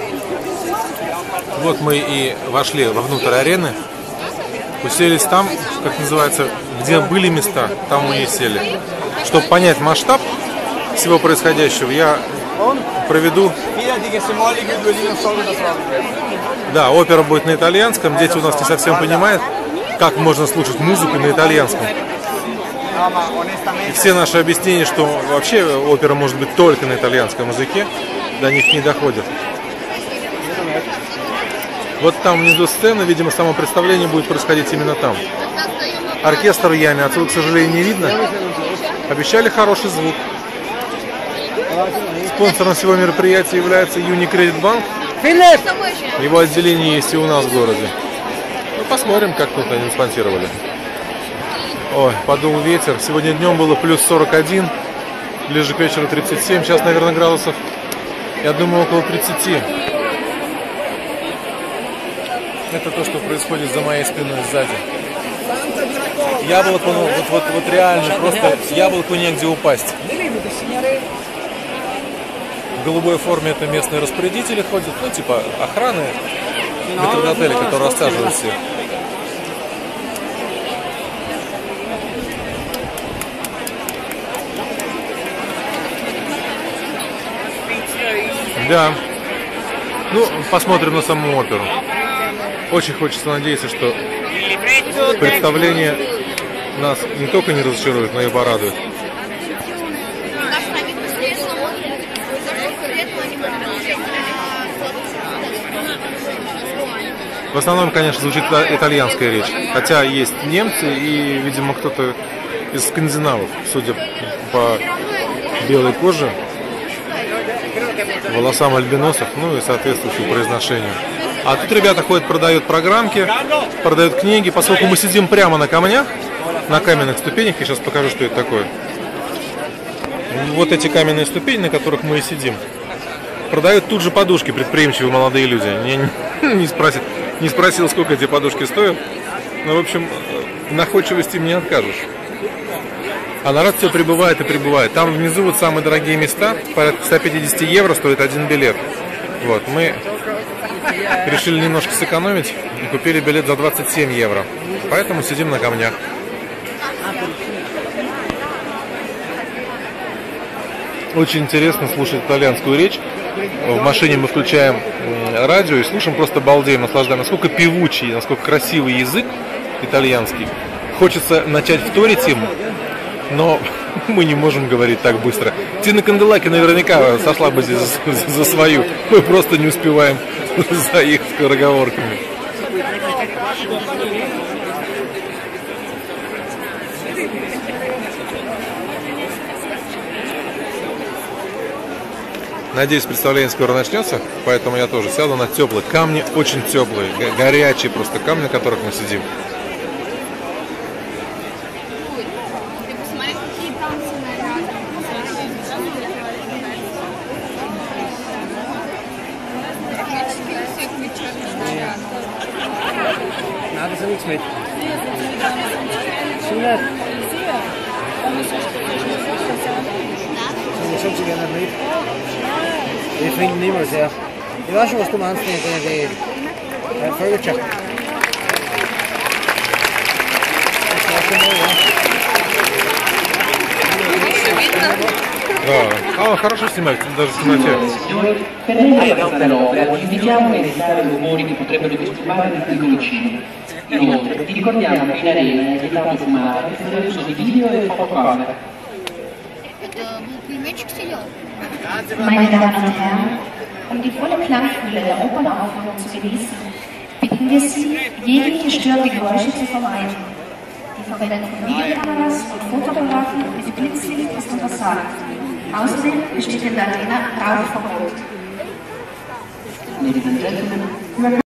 Вот мы и вошли вовнутрь арены. Уселись там, как называется, где были места, там мы и сели. Чтобы понять масштаб всего происходящего, я проведу... Да, опера будет на итальянском. Дети у нас не совсем понимают, как можно слушать музыку на итальянском. И все наши объяснения, что вообще опера может быть только на итальянском языке, до них не доходят. Вот там внизу сцена, видимо, само представление будет происходить именно там. Оркестр в яме, отсюда, к сожалению, не видно. Обещали хороший звук. Спонсором всего мероприятия является Unicredit Bank. Его отделение есть и у нас в городе. Ну, посмотрим, как тут они спонсировали. Ой, подул ветер. Сегодня днем было плюс 41, ближе к вечеру 37. Сейчас, наверное, градусов, я думаю, около 30. Это то, что происходит за моей спиной сзади. Яблоку, ну, вот реально, просто яблоку негде упасть. В голубой форме это местные распорядители ходят, ну, типа охраны метрдотеля, которые рассаживают всех. Да. Ну, посмотрим на саму оперу. Очень хочется надеяться, что представление нас не только не разочарует, но и порадует. В основном, конечно, звучит итальянская речь. Хотя есть немцы и, видимо, кто-то из скандинавов, судя по белой коже, волосам альбиносов, ну и соответствующему произношению. А тут ребята ходят, продают программки, продают книги. Поскольку мы сидим прямо на камнях, на каменных ступенях, я сейчас покажу, что это такое. Вот эти каменные ступени, на которых мы и сидим, продают тут же подушки предприимчивые молодые люди. Я не спросил, сколько эти подушки стоят. Но, в общем, находчивости им не откажешь. А народ все прибывает и прибывает. Там внизу вот самые дорогие места, порядка 150 евро стоит один билет. Вот, мы решили немножко сэкономить и купили билет за 27 евро. Поэтому сидим на камнях. Очень интересно слушать итальянскую речь. В машине мы включаем радио и слушаем, просто балдеем, наслаждаем. Насколько певучий, насколько красивый язык итальянский. Хочется начать вторить им, но мы не можем говорить так быстро. Тина Канделаки наверняка сошла бы здесь за свою. Мы просто не успеваем за их скороговорками. Надеюсь, представление скоро начнется, поэтому я тоже сяду на теплые камни, очень теплые, горячие просто камни, на которых мы сидим. Надо замечать. Soms ik er niet. Ik vind het niet meer zeg. Je was wel kom aansteken in de. Ja, vuurtje. Да, хорошо снимать, даже в темноте. Evitiamo di evitare rumori che potrebbero disturbare il pubblico vicino. Inoltre, vi ricordiamo che in arena è vietato fumare per l'uso di video e fotocamere. Meine Damen und Herren, um die volle Klangfülle der Opernaufführung zu genießen, bitten wir Sie, jegliche störende Geräusche zu vermeiden. Die Verwendung von Videokameras und Fotografen mit Blitzlicht ist untersagt. Außerdem besteht in der Arena Rauchverbot.